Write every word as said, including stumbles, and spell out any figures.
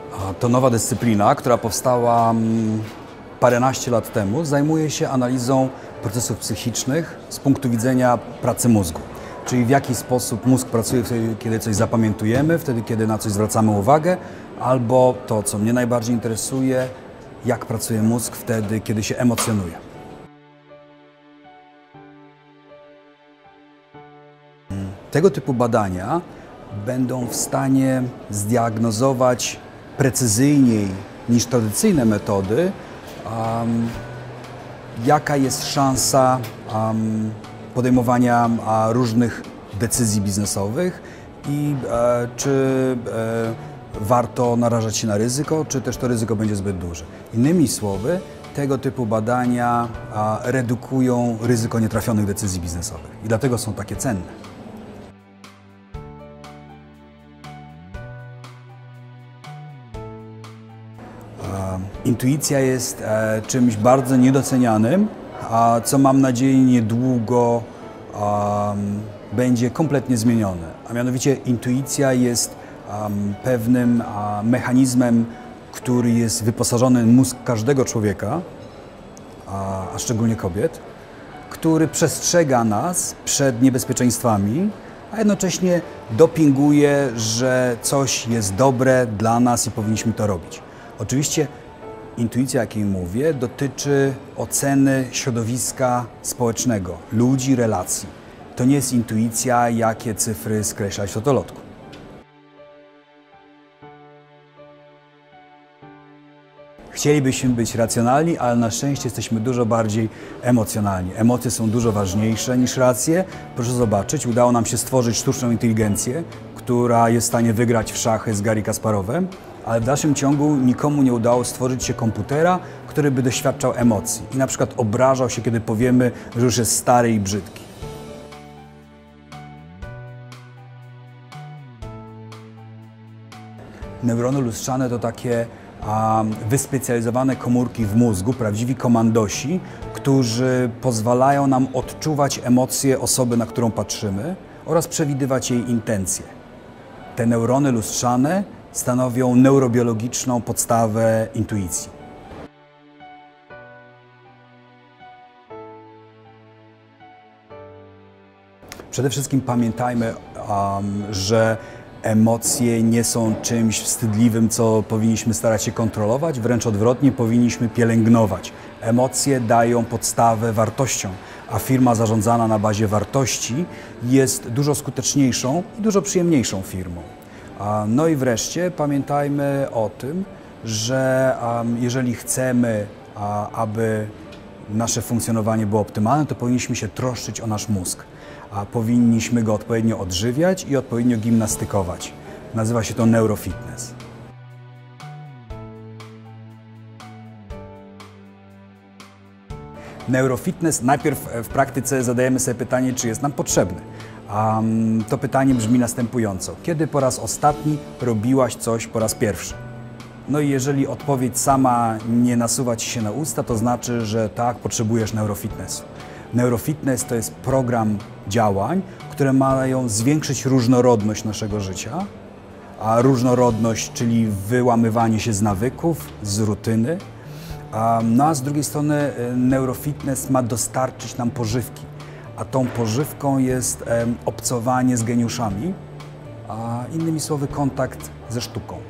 To nowa dyscyplina, która powstała paręnaście lat temu. Zajmuje się analizą procesów psychicznych z punktu widzenia pracy mózgu. Czyli w jaki sposób mózg pracuje wtedy, kiedy coś zapamiętujemy, wtedy, kiedy na coś zwracamy uwagę, albo to, co mnie najbardziej interesuje, jak pracuje mózg wtedy, kiedy się emocjonuje. Tego typu badania będą w stanie zdiagnozować precyzyjniej niż tradycyjne metody, um, jaka jest szansa um, podejmowania um, różnych decyzji biznesowych i e, czy e, warto narażać się na ryzyko, czy też to ryzyko będzie zbyt duże. Innymi słowy, tego typu badania a, redukują ryzyko nietrafionych decyzji biznesowych i dlatego są takie cenne. Intuicja jest e, czymś bardzo niedocenianym, a co mam nadzieję niedługo um, będzie kompletnie zmienione. A mianowicie intuicja jest um, pewnym um, mechanizmem, który jest wyposażony w mózg każdego człowieka, a, a szczególnie kobiet, który przestrzega nas przed niebezpieczeństwami, a jednocześnie dopinguje, że coś jest dobre dla nas i powinniśmy to robić. Oczywiście intuicja, o jakiej mówię, dotyczy oceny środowiska społecznego, ludzi, relacji. To nie jest intuicja, jakie cyfry skreślać w totolotku. Chcielibyśmy być racjonalni, ale na szczęście jesteśmy dużo bardziej emocjonalni. Emocje są dużo ważniejsze niż racje. Proszę zobaczyć, udało nam się stworzyć sztuczną inteligencję, która jest w stanie wygrać w szachy z Garry Kasparowem, ale w dalszym ciągu nikomu nie udało stworzyć się komputera, który by doświadczał emocji i na przykład obrażał się, kiedy powiemy, że już jest stary i brzydki. Neurony lustrzane to takie um, wyspecjalizowane komórki w mózgu, prawdziwi komandosi, którzy pozwalają nam odczuwać emocje osoby, na którą patrzymy oraz przewidywać jej intencje. Te neurony lustrzane stanowią neurobiologiczną podstawę intuicji. Przede wszystkim pamiętajmy, um, że emocje nie są czymś wstydliwym, co powinniśmy starać się kontrolować, wręcz odwrotnie, powinniśmy pielęgnować. Emocje dają podstawę wartościom, a firma zarządzana na bazie wartości jest dużo skuteczniejszą i dużo przyjemniejszą firmą. No i wreszcie pamiętajmy o tym, że um, jeżeli chcemy, a, aby nasze funkcjonowanie było optymalne, to powinniśmy się troszczyć o nasz mózg. A powinniśmy go odpowiednio odżywiać i odpowiednio gimnastykować. Nazywa się to neurofitness. Neurofitness, najpierw w praktyce zadajemy sobie pytanie, czy jest nam potrzebny. Um, to pytanie brzmi następująco. Kiedy po raz ostatni robiłaś coś po raz pierwszy? No i jeżeli odpowiedź sama nie nasuwa Ci się na usta, to znaczy, że tak, potrzebujesz neurofitnessu. Neurofitness to jest program działań, które mają zwiększyć różnorodność naszego życia, a różnorodność, czyli wyłamywanie się z nawyków, z rutyny. No a z drugiej strony neurofitness ma dostarczyć nam pożywki, a tą pożywką jest obcowanie z geniuszami, a innymi słowy kontakt ze sztuką.